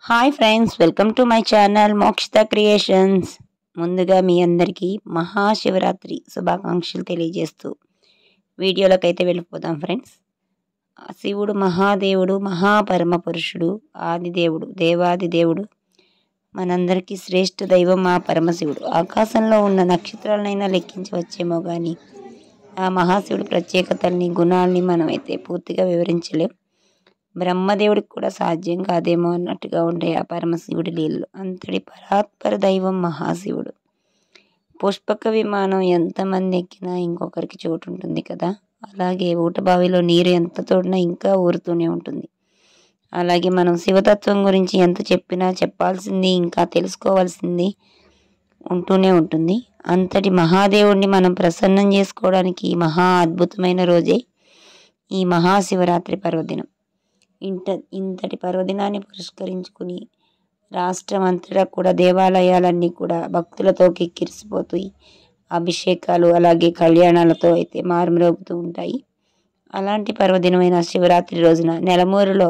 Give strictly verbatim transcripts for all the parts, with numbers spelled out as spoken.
Hi friends, welcome to my channel Mokshitha creations. ముందుగా మీ అందరికీ మహాశివరాత్రి శుభాకాంక్షలు తెలియజేస్తూ వీడియోలోకి అయితే వెళ్ళిపోదాం ఫ్రెండ్స్. శివుడు మహాదేవుడు, మహాపరమ పురుషుడు, ఆదిదేవుడు, దేవాది దేవుడు, మనందరికీ శ్రేష్ఠ దైవం ఆ పరమశివుడు. ఆకాశంలో ఉన్న నక్షత్రాలనైనా లెక్కించవచ్చేమో కానీ ఆ మహాశివుడు ప్రత్యేకతల్ని, గుణాలని మనమైతే పూర్తిగా వివరించలేం. బ్రహ్మదేవుడికి కూడా సాధ్యం కాదేమో అన్నట్టుగా ఉండే ఆ పరమశివుడి లీలలు. అంతటి పరాత్పర దైవం మహాశివుడు. పుష్పక విమానం ఎంతమంది ఎక్కినా ఇంకొకరికి చోటు ఉంటుంది కదా, అలాగే ఊటబావిలో నీరు ఎంత తోడినా ఇంకా ఊరుతూనే ఉంటుంది. అలాగే మనం శివతత్వం గురించి ఎంత చెప్పినా చెప్పాల్సింది, ఇంకా తెలుసుకోవాల్సింది ఉంటూనే ఉంటుంది. అంతటి మహాదేవుడిని మనం ప్రసన్నం చేసుకోవడానికి మహా అద్భుతమైన రోజే ఈ మహాశివరాత్రి పర్వదినం. ఇంత ఇంతటి పర్వదినాన్ని పురస్కరించుకుని రాష్ట్రం అంతటా కూడా దేవాలయాలన్నీ కూడా భక్తులతో కిక్కిరిసిపోతాయి. అభిషేకాలు అలాగే కళ్యాణాలతో అయితే మారుమ్రోగుతూ ఉంటాయి. అలాంటి పర్వదినమైన శివరాత్రి రోజున నెలమూరులో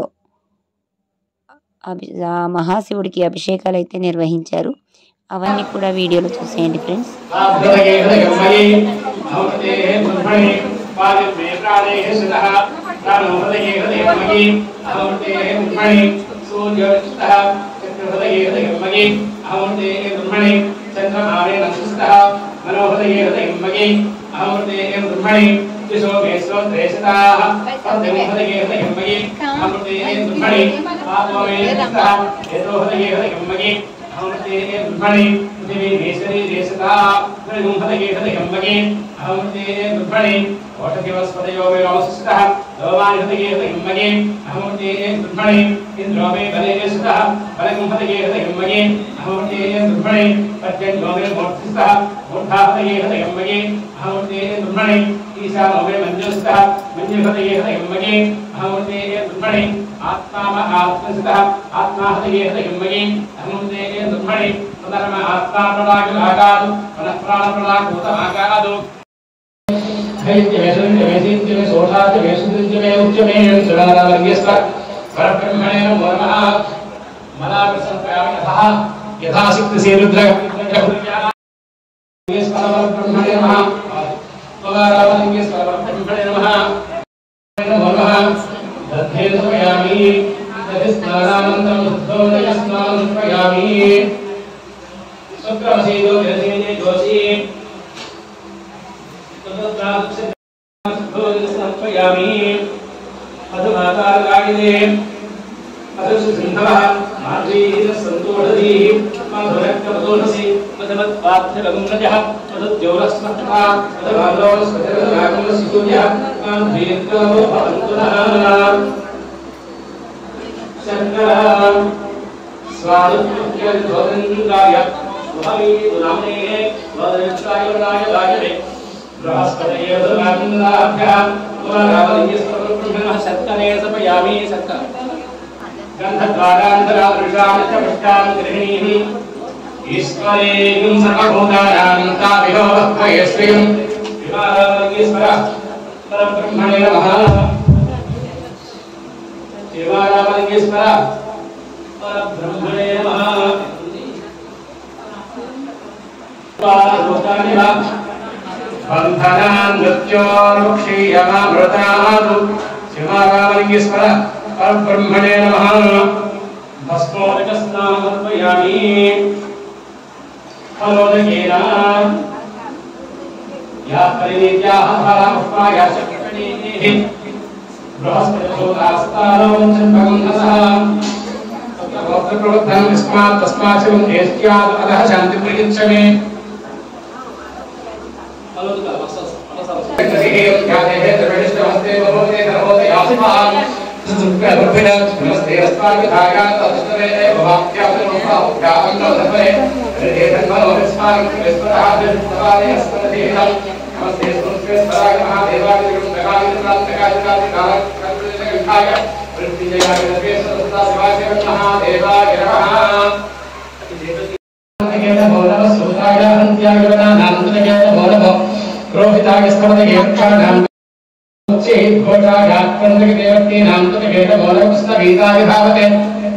అభి ఆ మహాశివుడికి అభిషేకాలు అయితే నిర్వహించారు. అవన్నీ కూడా వీడియోలో చూసేయండి ఫ్రెండ్స్.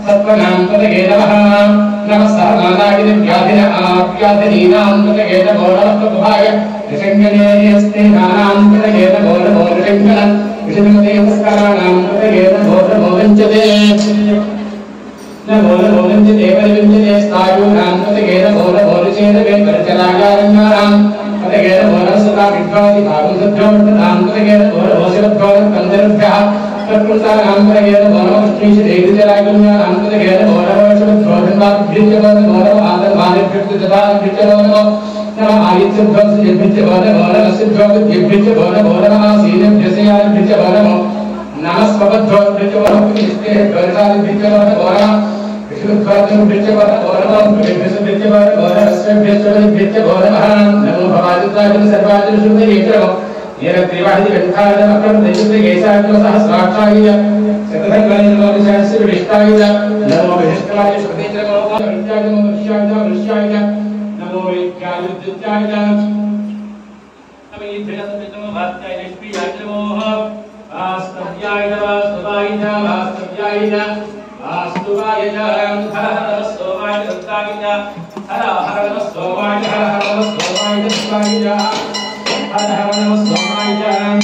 सत्वनां तदगे नमः नमः सर्वनानागिनि व्याधिना आप्याधिनीनां तदगे नमो नमः प्रभुभाय ऋषङ्गनेयस्ते नानां तदगे नमो नमो ऋषङ्गन विष्णुमते नमस्काराणां तदगे नमो नमो वञ्चते नमो नमो वञ्चते परिवञ्चते स्थायूनां तदगे नमो नमो ऋचेदवे परिचरागारण्यानां तदगे नमो नमः सदा विद्वादि भागं सद्भ्योर्ततां तदगे नमो नमो शिवद्भ्योः कन्दर्भ्यः तत्पुरुषाणां तदगे नमो नमः विष्णुशरीरजरागुण्यानां तदगे नमो नमः शिवद्भ्योः नमो नमः आदर्भानेभ्यः नमो नमः आदित्यभ्यो नमो नमः सिद्धभ्यो नमो नमः आसीनेभ्यः नमो नमः स्वभद्भ्यो नमो निष्ठेभ्यो नमो नमः विष्णुभ्यो नमो नमः विष्णुभ्यो नमो नमः स्वभ्यो नमः नमो भवादिताय सर्वादिन शुद्धयेत्रम येन त्रिवाहिनी कंठाय नमः दैवतेयेषाय सहस्राक्षाय शतधन्वाय नमो विशास्य विष्टाय नमो विशिष्टाय श्रुतेन्द्र नमो विद्याय नमो विश्याय नमो विश्याय नमो विद्याय विद्याय नमो इन्द्रस्य नमो भात्याय लक्ष्मीयाय नमो वास्तव्याय नमः वास्तवाय नमः वास्तव्याय नमः वास्तवाय नमः हर हर सोमाय दत्ताय नमः हर हर नमः सोमाय हर हर नमः सोमाय दत्ताय नमः हर हर नमः सोमाय नमः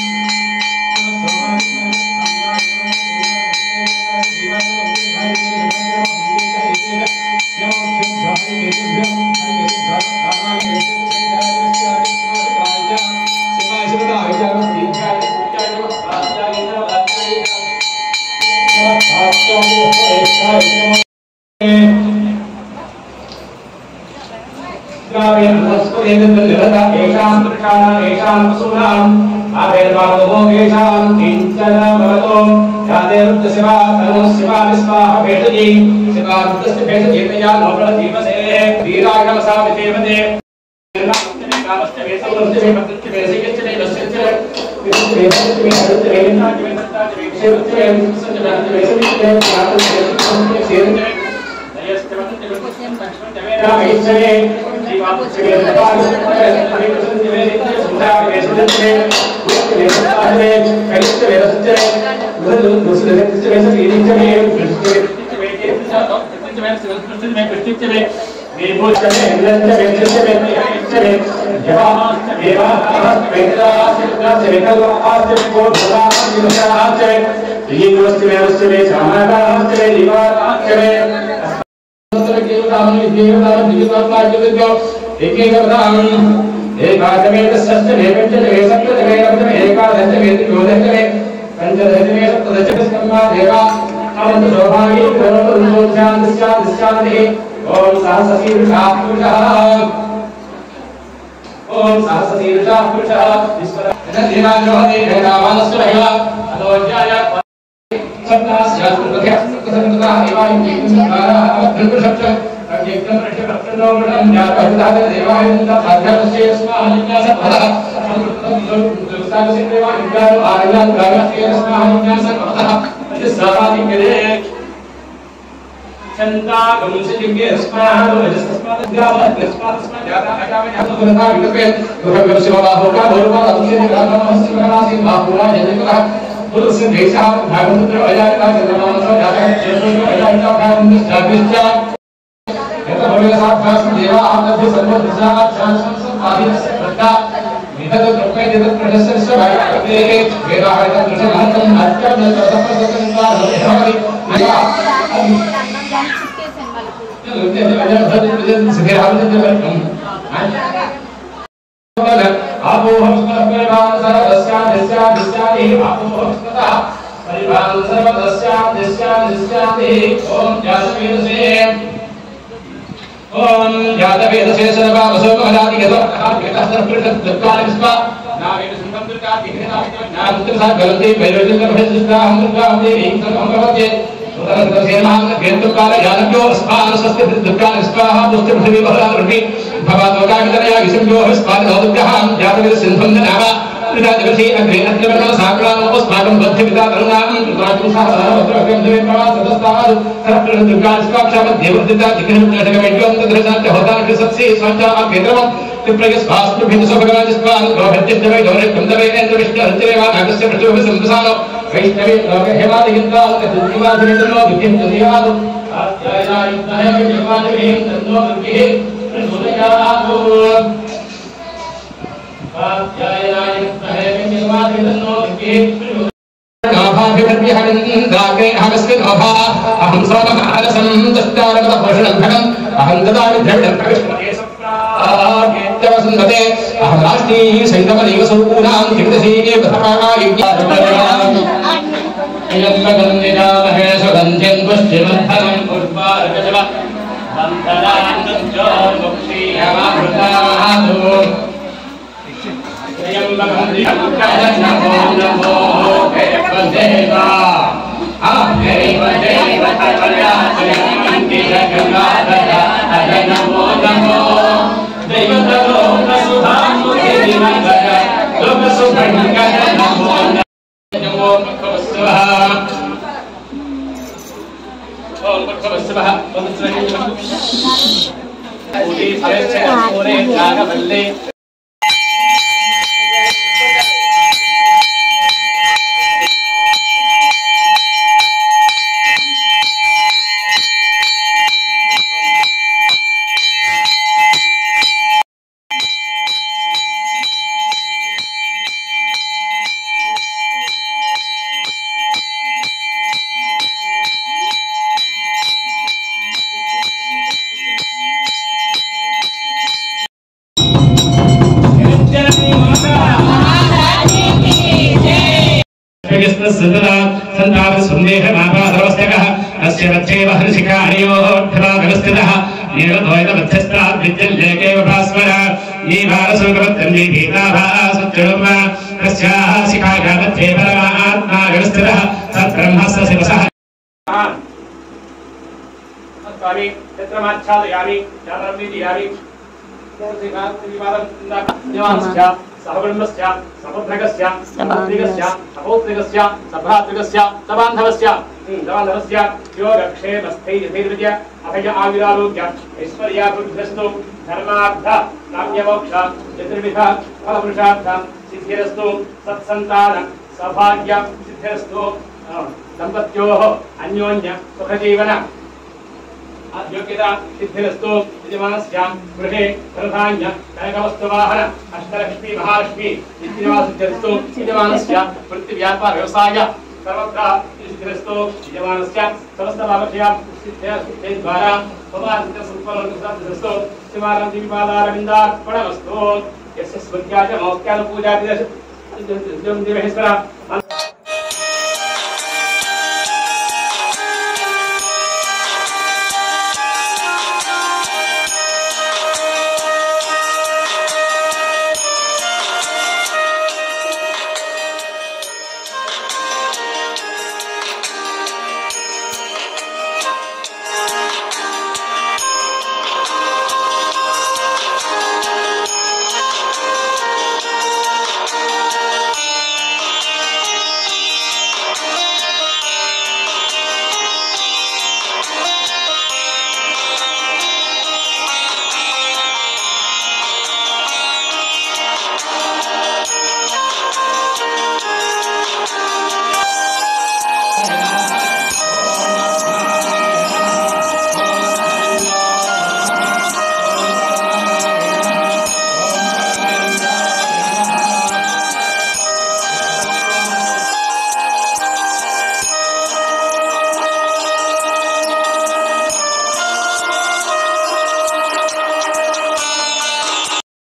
ओम सहस्रशीर्षः पुरुषः विश्वनाथोहते वेदावानस्वरः अदोज्याय सप्तास्यास्त्रपथ्यस्त्रसंतता एवायुक्तिसंस्कारः अवधृतशब्दः अव्यक्तं प्रश्नप्रश्नोपणं ज्ञातवहिताः देवाय साध्यास्य स्माहन्यासपदः संस्कृतसंस्कृतसेवा विज्ञानो आर्यान् ग्रामस्य स्माहन्यासपदः अतिस्सावादिक्यते चंदा गमनसिंगे स्माह वजस्मात् ग्रामः स्मात् स्मात् जाता अजामः सुरता विकल्पे दुर्गम शिवबाहो का भोरवा अतिशय ग्रामः शिवनासी महापुरा जयकः पुरुष देशा भागवत अजाता जन्मनाम जाता जयसो अजाता भागवत जाबिष्टा यत भवेल साक्षात् देवा आनंद सर्वदृशा शासन आदिस प्रज्ञा विदत द्रव्य जगत प्रदर्शनस्य भागवते वेदाहरित दृष्टमहत्तम नाट्यम तपस्सकंता हरि या ओम जातवेदसे सर्ववसो महदादि यतः नावेन सुन्दं दुर्गा दिग्ना नाम दुर्गा गलते वैरोजन भजस्ता हम दुर्गा देवी सर्वं भवते उदरसेनां केतुकाल जानक्यो स्पान स्वस्ति दुर्गा स्वाहा पुष्टि पृथ्वी बहरावृति भवतोका वितरया विसंयो स्पान औद्यहां जातवेद सिंधं नामा विदादिवसी अग्रे अत्रवना साकलां अस्माकं बद्ध विदा तरुणां दुर्गां सहस्रवत्रं देवे प्रवास सदस्ताः सर्व दुर्गा स्वाक्षा देवदत्ता दिग्ना जगमेड्यों तद्रसांत होता सत्से स्वाचा केन्द्रम प्रयस वास्तु भिन्न भगवान स्वान गोहत्यवे दोरे कुंदवे इंद्र विष्णु हृदयवा नागस्य प्रचोभ संसानो वैष्णवे लोके हेवादिगिंद्रा तद्दिवादिगिंद्रो विद्यं तदिवादु आत्यायनायुक्तः विद्यवादिभिः तन्नो विद्यः प्रचोदयातु आत्यायनायुक्तः विद्यवादिगिंद्रो विद्यः नाभाभिवर्यहरन्दाग्रे अहमस्मिन् अभा अहं सोमहारसं दुष्टारमतपोषणभगम् अहं ददामि द्रविडं प्रविष्मते सप्रागेत्यवसुन्धते अहं राष्ट्रीः सैन्दवदेवसूनां किमदसीने प्रथमायुज्ञारमयाम् इयम्बगन्धिरामहे सुगन्धिं पुष्टिवर्धनं पुष्पार्कजव बन्धनान्नोर्मुक्षीयमामृतामहातु देवा देव देव नमो नमो देवतलो नमो नमो संताप संदेह मापादवस्तकः अस्य वच्चे वहनशिखारियोऽर्थभागवस्थितः नीलद्वैत मध्यस्थात् विद्यल्लेकेव भास्वर नीभारसुगवत्तन्वी भीताभासुच्चुर्म तस्याः शिखाया मध्ये परमात्मा व्यवस्थितः तद्ब्रह्मस्य शिवसः अस्माभि चित्रमाच्छादयामि जातरविदयामि सहब्रह्मस्य समुद्रकस्य समुद्रिकस्य सपौत्रिकस्य सभ्रात्रिकस्य सबान्धवस्य सबान्धवस्य यो रक्षेमस्थैर्यधैर्यस्य अभय आविरारोग्य ऐश्वर्याभिवृद्धिस्तु धर्मार्थ काम्यमोक्ष चतुर्विध फलपुरुषार्थ सिद्धिरस्तु सत्सन्तान सौभाग्य सिद्धिरस्तु दम्पत्योः अन्योन्य सुखजीवन योग्यता सिद्धिरस्तु यजमानस्य गृहे प्रधान्य कनकवस्तुवाहन अष्टलक्ष्मी महालक्ष्मी सिद्धिनिवासिद्धिरस्तु यजमानस्य वृत्तिव्यापार व्यवसाय सर्वत्र सिद्धिरस्तु यजमानस्य समस्तभावक्षया सिद्धिद्वारा भवान्तिसम्पन्नस्तु शिवानां दिविपादारविन्दार्पणमस्तु यस्य स्मृत्याय मौक्त्यानुपूजादिदश दिवहेश्वर